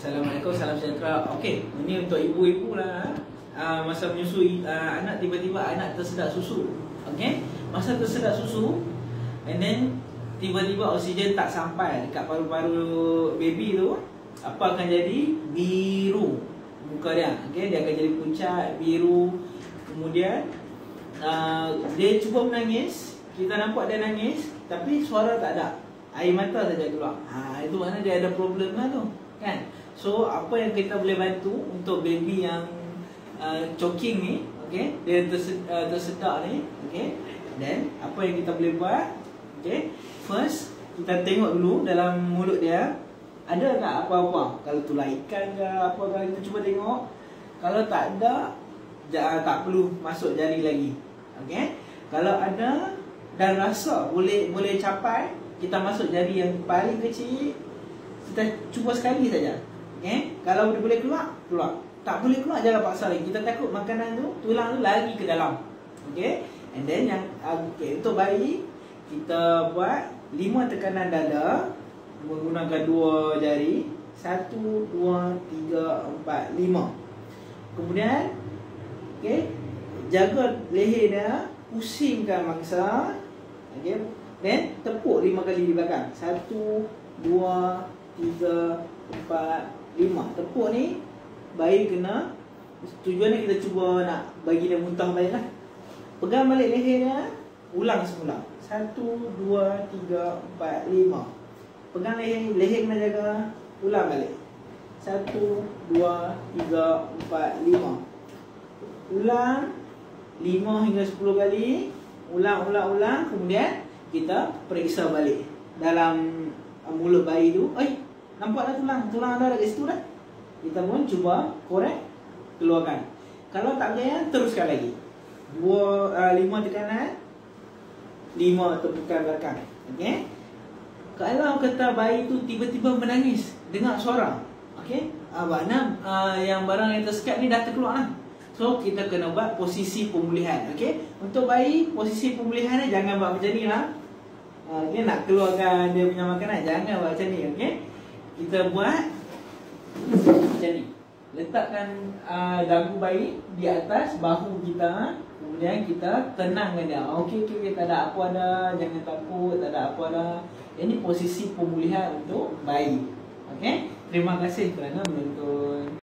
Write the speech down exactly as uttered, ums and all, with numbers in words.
Assalamualaikum, salam sejahtera. Okey, ini untuk ibu-ibu lah. Uh, masa menyusui uh, anak, tiba-tiba anak tersedak susu. Okey, masa tersedak susu, and then tiba-tiba oksigen tak sampai dekat paru-paru baby tu, apa akan jadi? Biru muka dia. Okey, dia akan jadi pucat, biru. Kemudian uh, dia cuba menangis, kita nampak dia nangis, tapi suara tak ada, air mata saja keluar. Ha, itu makna dia ada problem lah tu, kan? So apa yang kita boleh bantu untuk baby yang uh, choking ni, okey, dia tersedak, uh, tersedak ni, okey. Then apa yang kita boleh buat? Okey, first kita tengok dulu dalam mulut dia ada tak apa-apa. Kalau tulang ikan ke apa ke, kita cuba tengok. Kalau tak ada, tak perlu masuk jari lagi. Okey. Kalau ada dan rasa boleh boleh capai, kita masuk jari yang paling kecil. Kita cuba sekali saja. Okey. Kalau boleh keluar, keluar. Tak boleh keluar, jangan paksa lagi. Kita takut makanan tu, tulang tu lari ke dalam. Okey. And then yang okay, untuk bayi kita buat lima tekanan dada menggunakan dua jari. Satu, dua, tiga, empat, lima. Kemudian okey, jaga leher dia, pusingkan mangsa. Okey. Then tepuk lima kali di belakang. Satu, dua, tiga, empat, lima. Tepuk ni bayi kena, tujuannya kita cuba nak bagi dia muntah balik lah. Pegang balik leher dia, ulang semula. Satu, dua, tiga, empat, lima. Pegang leher, leher kena jaga, ulang balik. Satu, dua, tiga, empat, lima. Ulang lima hingga sepuluh kali. Ulang, ulang, ulang. Kemudian kita periksa balik dalam mulut bayi tu. Eh, nampak dah tulang. Tulang ada dekat situ dah. Kita pun cuba korek, keluarkan. Kalau tak berjaya, teruskan lagi. Dua, uh, lima tekanan, lima tepukan belakang. Okey. Kalau kata bayi tu tiba-tiba menangis, dengar suara, okey, uh, makna uh, yang barang yang tersekat ni dah terkeluar lah. So kita kena buat posisi pemulihan. Okey. Untuk bayi, posisi pemulihan ni jangan buat macam ni lah. uh, Dia nak keluarkan dia punya makanan, jangan buat macam ni. Okey. Kita buat macam ni. Letakkan uh, dagu bayi di atas bahu kita. Kemudian kita tenangkan dia. Okey, okey, okay, tak ada apa ada, jangan takut, tak ada apa ada. Ini posisi pemulihan untuk bayi. Okey. Terima kasih kerana menonton.